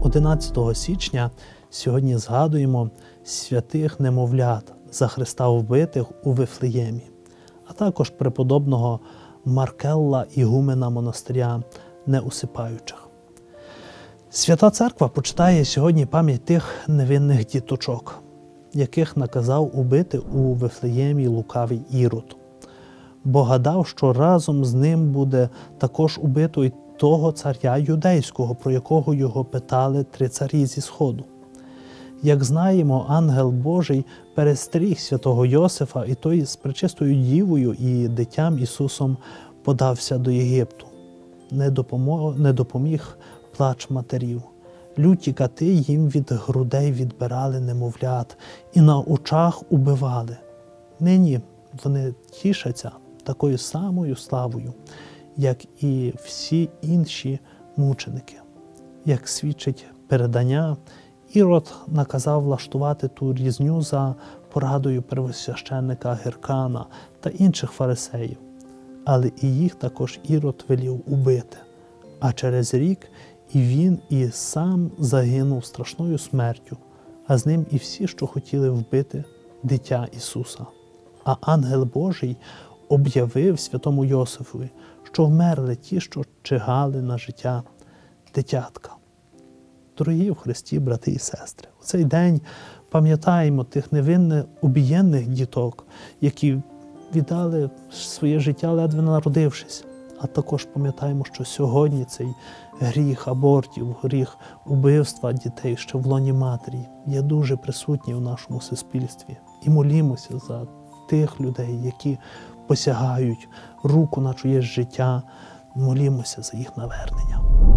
11 січня сьогодні згадуємо святих немовлят за Христа вбитих у Вифлеємі, а також преподобного Маркелла ігумена монастиря Неусипаючих. Свята Церква почитає сьогодні пам'ять тих невинних діточок, яких наказав убити у Вифлеємі лукавий Ірод, бо гадав, що разом з ним буде також убито й того царя юдейського, про якого його питали 3 царі зі Сходу. Як знаємо, ангел Божий перестеріг святого Йосифа, і той з пречистою Дівою і дитям Ісусом подався до Єгипту. Не допоміг плач матерів. Люті кати їм від грудей відбирали немовлят і на очах убивали. Нині вони тішаться такою самою славою, як і всі інші мученики. Як свідчить передання, Ірод наказав влаштувати ту різню за порадою первосвященника Гіркана та інших фарисеїв, але і їх також Ірод велів убити. А через рік і він і сам загинув страшною смертю, а з ним і всі, що хотіли вбити дитя Ісуса. А ангел Божий об'явив святому Йосифові, що вмерли ті, що чигали на життя дитятка. Дорогі в Христі, брати і сестри, у цей день пам'ятаємо тих невинно убієнних діток, які віддали своє життя, ледве народившись. А також пам'ятаємо, що сьогодні цей гріх абортів, гріх убивства дітей ще в лоні матері є дуже присутній у нашому суспільстві. І молімося за тих людей, які посягають руку на чиєсь життя, молімося за їх навернення.